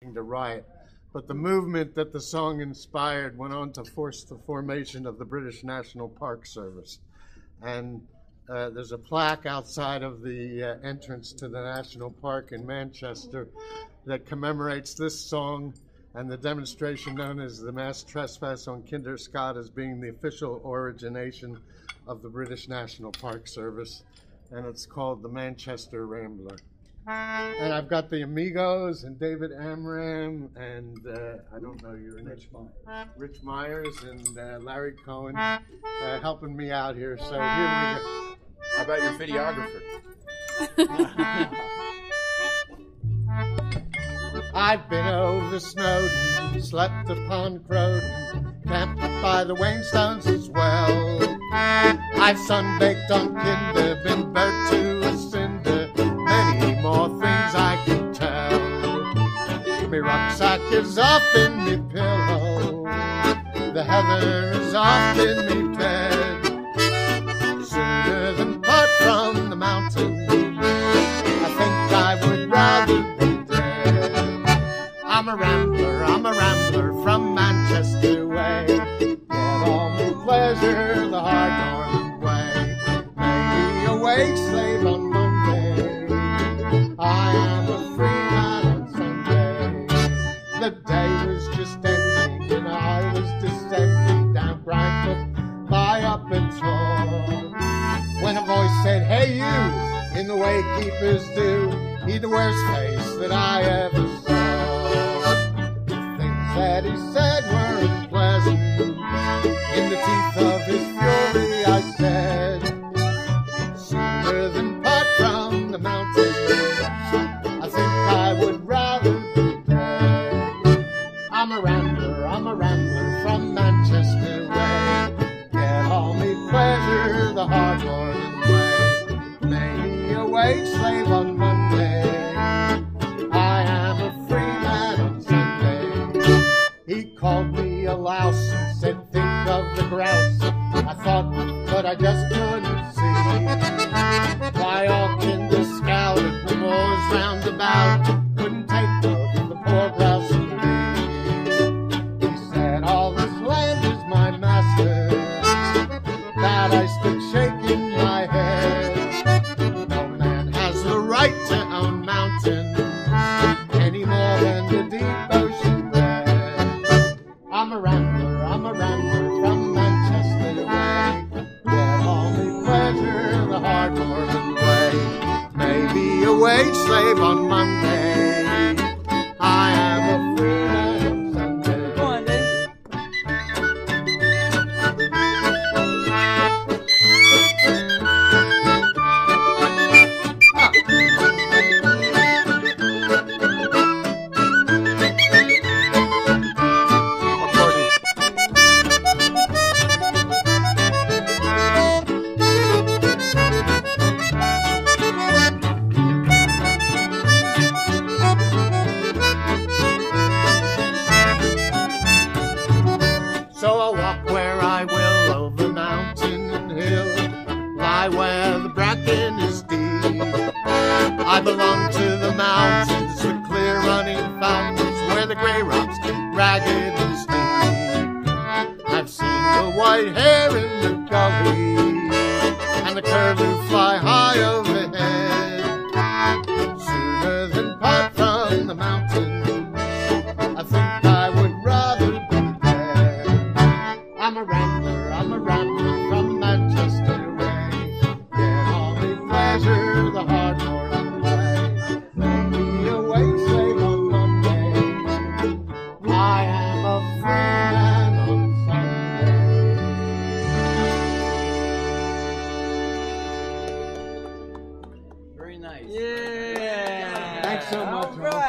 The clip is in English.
to riot. But the movement that the song inspired went on to force the formation of the British National Park Service. And there's a plaque outside of the entrance to the National Park in Manchester that commemorates this song and the demonstration known as the Mass Trespass on Kinder Scott as being the official origination of the British National Park Service. And it's called the Manchester Rambler. And I've got the Amigos and David Amram and I don't know your name. Rich Myers and Larry Cohen helping me out here. So here we go. How about your videographer? I've been over Snowdon, slept upon Croydon, camped by the Wainstones as well. I've sunbaked on Kinder, been burnt to a cinder, many more things I can tell. Me rucksack is off in me pillow, the heather is off in me bed. Sooner than part from the mountain, I think I would rather be dead. I'm a rambler from Manchester way. Get all my pleasure the hard Northern way. Maybe a wage slave on Monday, I am a free man on Sunday. The day was just ending and I was descending down Grindfoot by up its hall, when a voice said, "Hey you," in the way keepers do. He'd the worst face that I ever saw. The things that he said were unpleasant. In the teeth of his fury I said, sooner than part from the mountains, I think I would rather be dead. I'm a rambler from Manchester way. Get all me pleasure the hard Northern way. Maybe a wage slave on Monday, I am a free man on Sunday. He called me a louse and said, think of the grouse. I thought, but I just couldn't see why all Kinder scouted the moors round about couldn't take the poor grouse and me. He said, all this land is my master's. That I stood shaking my head. No man has the right to own mountains any more than the deep ocean bed. I'm a rambler from Manchester way. Get all me pleasure the hard Northern way. Maybe a wage slave on Monday, I am a free man on Sunday. Go on, then. So I'll walk where I will, over mountain and hill, lie where the bracken is deep. I belong to the mountains, the clear running fountains, where the grey rocks keep ragged and steep. I've seen the white hare in the gully, and the curlew fly high overhead. Sooner than part from the mountains, I think I would rather be dead. I'm a rambler from Manchester way. Get all me pleasure the hard Northern way. Maybe a wage slave on Monday, I am a free man on Sunday. Very nice. Yeah. Thanks so much. All right.